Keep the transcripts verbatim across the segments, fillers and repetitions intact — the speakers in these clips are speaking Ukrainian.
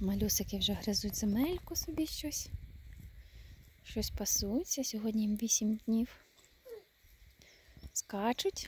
Малюсики вже гризуть земельку собі щось. Щось пасуться. Сьогодні їм вісім днів. Скачуть.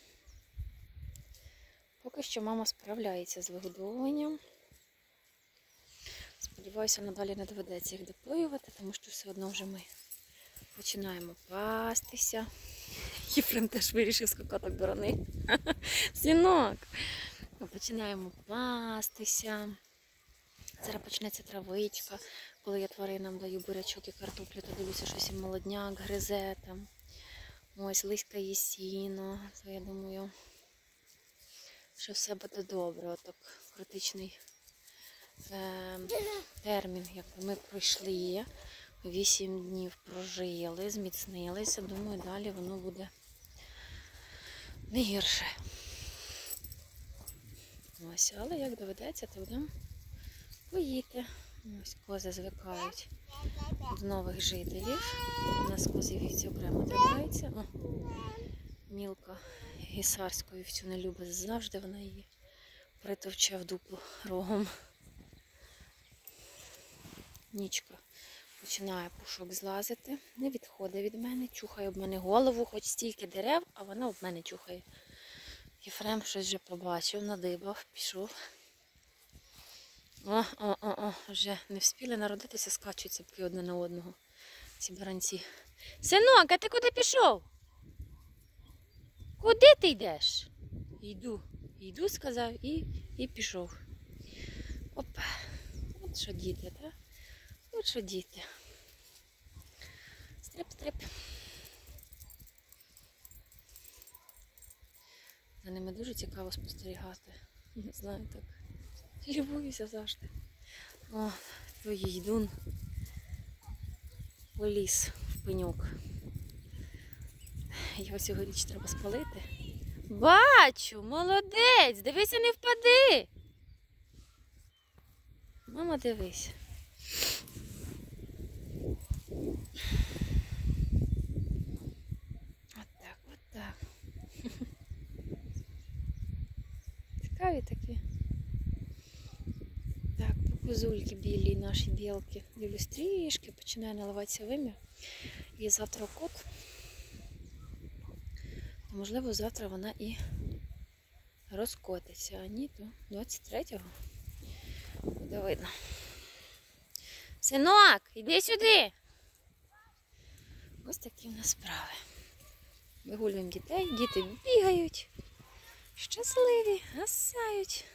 Поки що мама справляється з вигодовуванням. Сподіваюся, надалі не доведеться їх допоювати, тому що все одно вже ми починаємо пастися. Єфрем теж вирішив скакати до рани. Синок! Починаємо пастися. Зараз почнеться травичка. Коли я тваринам даю бурячок і картоплю, то дивлюся, щось і молодняк гризе там. Ось лиська є сіно. То я думаю, що все буде добре. Отак критичний е, термін, якби ми пройшли. Вісім днів прожили, зміцнилися. Думаю, далі воно буде не гірше. Ось, але як доведеться, то будемо поїти. Ось кози звикають до нових жителів. У нас кози вівці окремо тримаються. О, Мілка гісарську вівцю не любить завжди, вона її притовче в дупу рогом. Нічка починає пушок злазити, не відходить від мене, чухає об мене голову, хоч стільки дерев, а вона об мене чухає. Єфрем щось вже побачив, надибав, пішов. О, о, о, о, вже не встигли народитися, скачуть цепки одне на одного, ці баранці. Синок, а ти куди пішов? Куди ти йдеш? Йду, йду, сказав і, і пішов. Опа, от що діти, так? От що діти. Стрип-стрип. За ними дуже цікаво спостерігати. Не знаю, так. Любуюся завжди. О, той їдун поліз в пеньок. Його цьогоріч треба спалити. Бачу, молодець, дивися, не впади. Мама, дивись. От так, от так. Цікаві такі. Так, козульки білі, наші білки. Дивлюсь трішки, починає наливатися вим'я. І завтра кот. То, можливо, завтра вона і розкотиться. А ні, то двадцять третього буде видно. Синок, іди сюди. Ось такі в нас справи. Вигулюємо дітей, діти бігають, щасливі, гасають.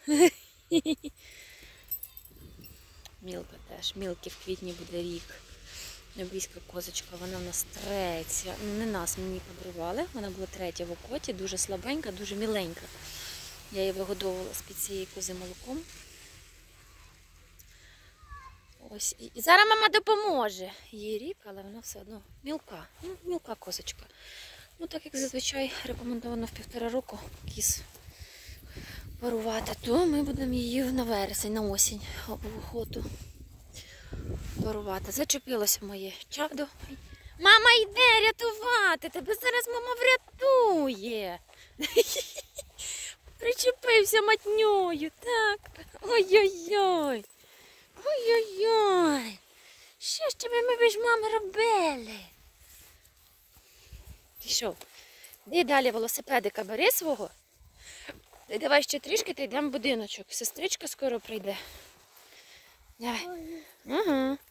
Мілка теж. Мілки в квітні буде рік. Небійська козочка, вона в нас третя. Не нас, мені подарували. Вона була третя в окоті, дуже слабенька, дуже міленька. Я її вигодовувала з-під цієї кози молоком. Ось. І зараз мама допоможе. Їй рік, але вона все одно мілка. Ну, мілка козочка. Ну, так як зазвичай рекомендовано в півтора року кіз парувати, то ми будемо її на вересень, на осінь в охоту парувати. Зачепилося моє чадо. Мама йде рятувати, тебе зараз мама врятує. Причепився матньою, так. Ой-ой-ой. Ой-ой-ой. Що ж тебе ми без мами робили? Пішов. Іди далі велосипедика бери свого. Ти давай ще трішки, та йдемо в будиночок. Сестричка скоро прийде. Давай. Ага.